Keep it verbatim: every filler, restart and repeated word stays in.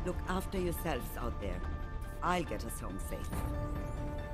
Look after yourselves out there. I'll get us home safe.